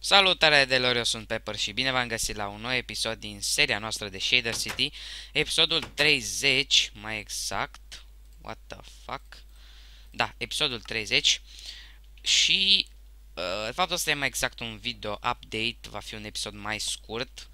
Salutare delor, eu sunt Pepper și bine v-am găsit la un nou episod din seria noastră de Shader City, episodul 30, mai exact. What the fuck? Da, episodul 30 și de fapt ăsta e mai exact un video update, va fi un episod mai scurt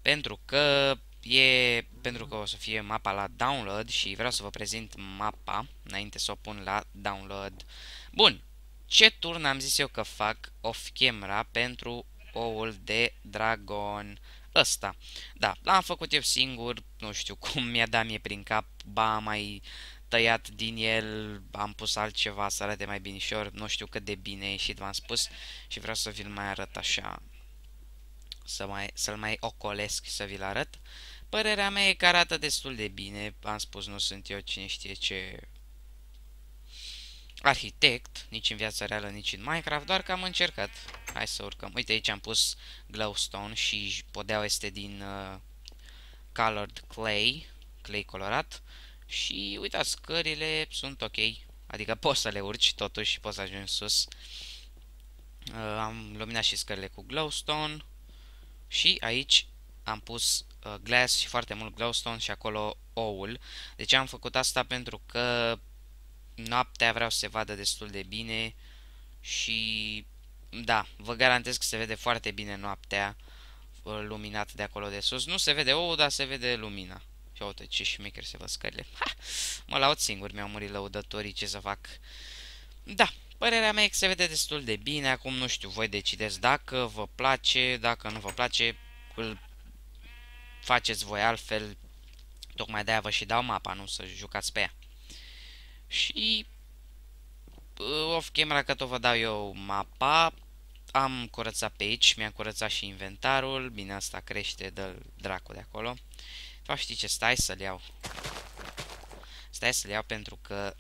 pentru că o să fie mapa la download și vreau să vă prezint mapa înainte să o pun la download. Bun, ce turn am zis eu că fac off camera pentru oul de dragon ăsta? Da, l-am făcut eu singur, nu știu cum mi-a dat mie prin cap, ba am mai tăiat din el, am pus altceva să arate mai binișor, nu știu cât de bine a ieșit, v-am spus, și vreau să vi-l mai arăt așa, să-l mai ocolesc să vi-l arăt. Părerea mea e că arată destul de bine, am spus, nu sunt eu cine știe ce arhitect, nici în viața reală, nici în Minecraft, doar că am încercat. Hai să urcăm. Uite, aici am pus glowstone și podeaua este din colored clay colorat. Și uitați, scările sunt ok, adică poți să le urci totuși și poți să ajungi sus. Am luminat și scările cu glowstone și aici am pus glass și foarte mult glowstone și acolo oul. De ce am făcut asta? Pentru că noaptea vreau să se vadă destul de bine și da, vă garantez că se vede foarte bine noaptea luminat de acolo de sus. Nu se vede ou, dar se vede lumina. Și uite ce șmecher se văd scările. Ha! Mă laud singur, mi-au murit lăudătorii, ce să fac. Da, părerea mea e că se vede destul de bine. Acum nu știu, voi decideți dacă vă place, dacă nu vă place, îl faceți voi altfel. Tocmai de-aia vă și dau mapa, nu să jucați pe ea. Și off camera că tot vă dau eu mapa. Am curățat pe aici, mi-am curățat și inventarul. Bine, asta crește, dă dracu de acolo. Fac, știi ce, stai să-l iau. Stai să-l iau pentru că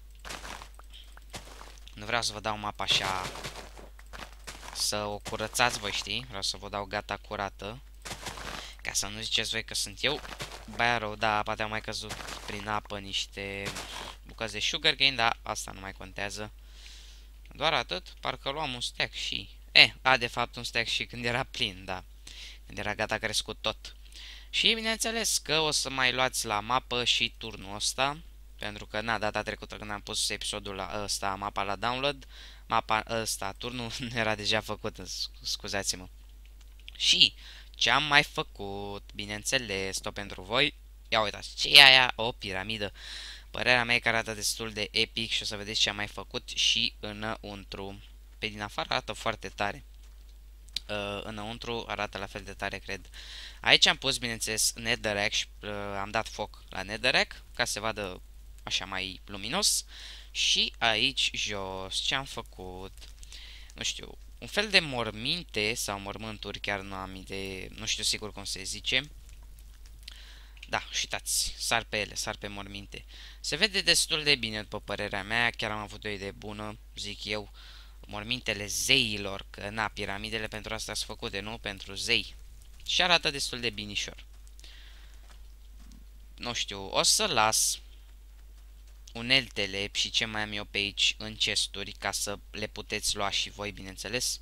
nu vreau să vă dau mapa așa să o curățați voi, știi? Vreau să vă dau gata curată. Ca să nu ziceți voi că sunt eu baia rău, da, poate am mai căzut prin apă niște bucăți de sugarcane, dar asta nu mai contează. Doar atât, parcă luam un stack și... de fapt un stack și când era plin, da. Când era gata crescut tot. Și bineînțeles că o să mai luați la mapă și turnul ăsta. Pentru că, na, data trecută când am pus episodul la ăsta, mapa la download, mapa ăsta, turnul era deja făcut, scuzați-mă. Și ce am mai făcut, bineînțeles, tot pentru voi. Ia uitați, ce e aia? O piramidă. Părerea mea e că arată destul de epic și o să vedeți ce am mai făcut și înăuntru. Pe din afară arată foarte tare. Înăuntru arată la fel de tare, cred. Aici am pus, bineînțeles, netherrack și am dat foc la netherrack ca să se vadă așa mai luminos. Și aici jos ce am făcut? Nu știu, un fel de morminte sau mormânturi, chiar nu am idee, nu știu sigur cum se zice. Da, și uitați, sar pe ele, sar pe morminte. Se vede destul de bine, după părerea mea, chiar am avut o idee bună, zic eu. Mormintele zeilor, că na, piramidele pentru asta sunt făcute, nu? Pentru zei. Și arată destul de binișor. Nu știu, o să las uneltele și ce mai am eu pe aici în chesturi ca să le puteți lua și voi, bineînțeles.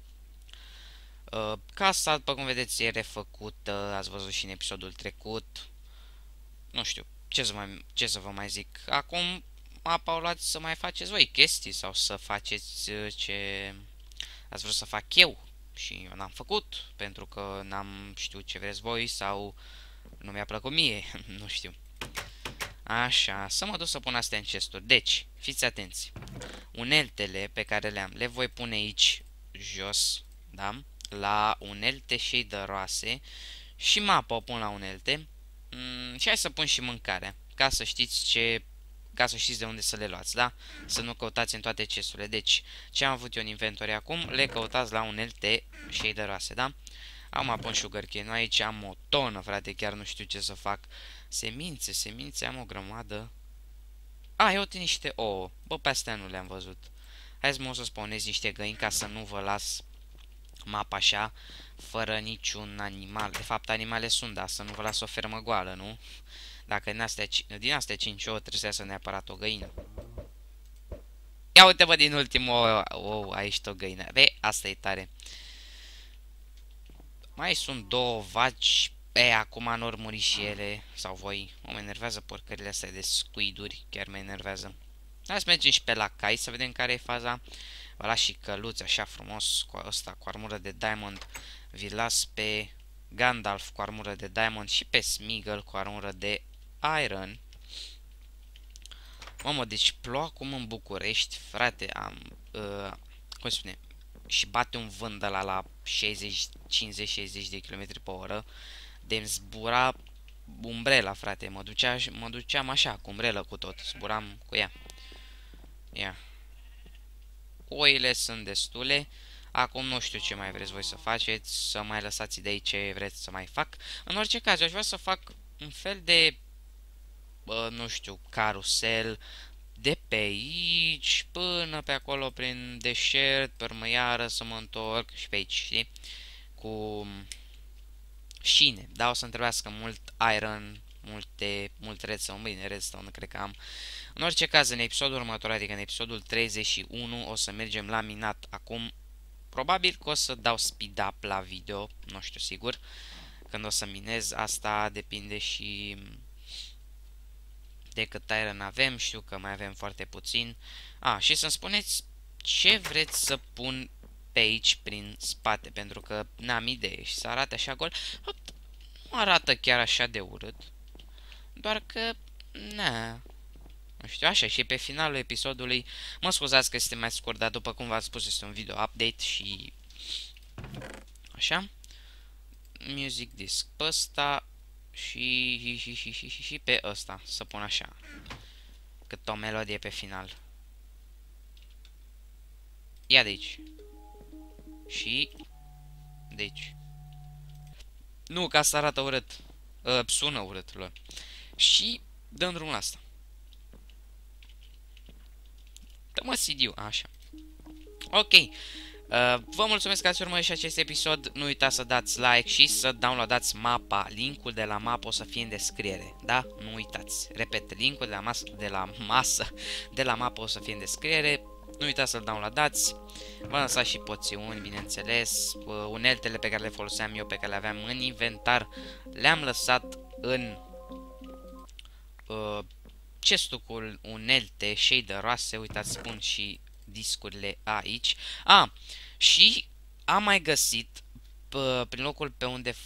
Casa, după cum vedeți, e refăcută, ați văzut și în episodul trecut. Nu știu, ce să vă mai zic. Acum, mapa o luați să mai faceți voi chestii sau să faceți ce ați vrut să fac eu și eu n-am făcut pentru că n-am știut ce vreți voi sau nu mi-a plăcut mie, nu știu. Așa, să mă duc să pun astea în chesturi. Deci, fiți atenți. Uneltele pe care le voi pune aici jos, da? La unelte shaderoase și mapa o pun la unelte. Și hai să pun și mâncarea, ca să știți de unde să le luați, da? Să nu căutați în toate chesturile. Deci, ce am avut eu în inventory acum, le căutați la unelte shaderoase, da? Am pun sugarcane, aici am o tonă, frate, chiar nu știu ce să fac. Semințe, am o grămadă. Eu uite niște ouă. Bă, pe astea nu le-am văzut. Hai să spuneți niște găini ca să nu vă las mapa așa, fără niciun animal. De fapt, animale sunt, dar să nu vă las o fermă goală, nu? Dacă din astea 5 ouă trebuie să neapărat o găină. Ia uite-vă din ultimul ou, aici o găină. Asta e tare. Mai sunt două vaci. Acum n-or muri și ele. Sau voi. Mă enervează porcările astea de squiduri. Chiar mă enervează. Hai să mergem și pe la cai să vedem care e faza. Ăla și căluț așa frumos cu ăsta cu armură de diamond. Vi las pe Gandalf cu armură de diamond și pe Smeagol cu armură de iron. Mamă, deci ploua acum în București, frate, cum spune, și bate un vânt de la 60, 50-60 de km pe oră, de-mi zbura umbrela, frate, mă duceam așa, cu umbrelă cu tot, zburam cu ea. Ia. Oile sunt destule. Acum nu știu ce mai vreți voi să faceți, să mai lăsați idei ce vreți să mai fac. În orice caz, eu aș vrea să fac un fel de, nu știu, carusel de pe aici până pe acolo prin deșert, pe urmă iară să mă întorc și pe aici, știi? Cu șine, da, o să-mi trebuiască mult iron, mult redstone, bine, redstone cred că am. În orice caz, în episodul următor, adică în episodul 31, o să mergem la minat acum. Probabil că o să dau speed up la video, nu știu sigur, când o să minez, asta depinde și de cât iron avem, știu că mai avem foarte puțin. Și să-mi spuneți ce vreți să pun pe aici prin spate, pentru că n-am idee și să arate așa gol. Nu arată chiar așa de urât, doar că, na, nu știu, așa, și pe finalul episodului, mă scuzați că este mai scurt, dar după cum v-am spus, este un video update și așa. Music disc pe ăsta și pe ăsta, să pun așa, cât o melodie pe final. Ia de aici. Și de aici. Nu, ca să arată urât. Sună urât, lor. Și dăm drumul la asta. Dă-mă CD-ul, așa. Ok. Vă mulțumesc că ați urmărit și acest episod. Nu uitați să dați like și să downloadați mapa. Linkul de la mapă o să fie în descriere. Da? Nu uitați. Repet, linkul de la mapă o să fie în descriere. Nu uitați să-l downloadați. Vă lăsați și poțiuni, bineînțeles. Uneltele pe care le foloseam eu, pe care le aveam în inventar, le-am lăsat în chestul cu unelte shaderoase. Uitați, spun și discurile aici. Și am mai găsit prin locul pe unde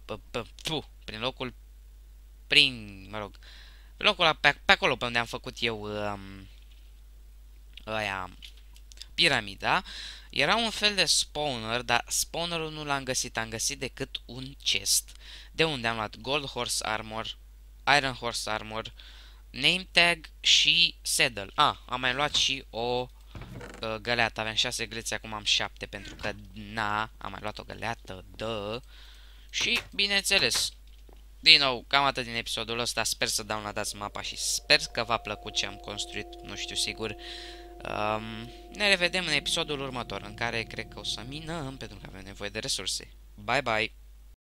prin locul pe acolo pe unde am făcut eu aia piramida, era un fel de spawner, dar spawnerul nu l-am găsit, am găsit decât un chest, de unde am luat Gold Horse Armor, Iron Horse Armor, Name Tag și Saddle. Am mai luat și o găleată, aveam 6 gălețe, acum am 7, pentru că, am mai luat o găleată, și, bineînțeles, din nou, cam atât din episodul ăsta, sper să downloadați mapa și sper că v-a plăcut ce am construit, nu știu sigur. Ne revedem în episodul următor, în care cred că o să minăm, pentru că avem nevoie de resurse. Bye bye!